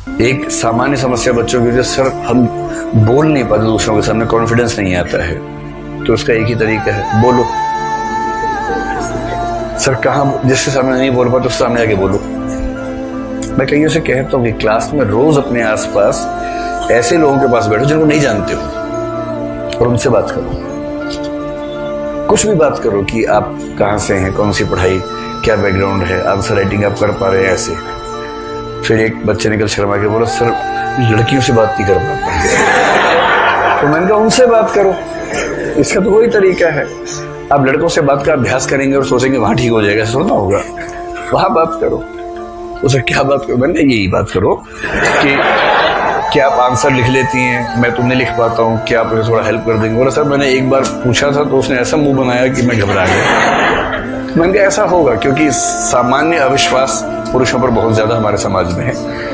एक सामान्य समस्या बच्चों की, सर हम बोल नहीं पाते दूसरों के सामने, कॉन्फिडेंस नहीं आता है, तो उसका एक ही तरीका है, बोलो। सर कहाँ, जिसके सामने नहीं बोल पाते उसके सामने आके बोलो। मैं कईयों से कहता हूँ कि क्लास में रोज अपने आसपास ऐसे लोगों के पास बैठो जिनको नहीं जानते हो और उनसे बात करो। कुछ भी बात करो कि आप कहाँ से हैं, कौन सी पढ़ाई, क्या बैकग्राउंड है, आंसर राइटिंग आप कर पा रहे हैं ऐसे। फिर एक बच्चे ने कल शर्मा के बोला, सर लड़कियों से बात नहीं कर पाता। तो मैंने कहा उनसे बात करो, इसका तो वही तरीका है। आप लड़कों से बात का अभ्यास करेंगे और सोचेंगे वहां ठीक हो जाएगा, ऐसा थोड़ा होगा। वहां बात करो। उसे क्या बात करो? मैंने यही बात करो कि क्या आप आंसर लिख लेती हैं, मैं तुमने लिख पाता हूँ, क्या आप मुझे थोड़ा हेल्प कर देंगे? बोला सर मैंने एक बार पूछा था तो उसने ऐसा मुंह बनाया कि मैं घबरा गया। मैंने कहा ऐसा होगा क्योंकि सामान्य अविश्वास पुरुषों पर बहुत ज्यादा हमारे समाज में है।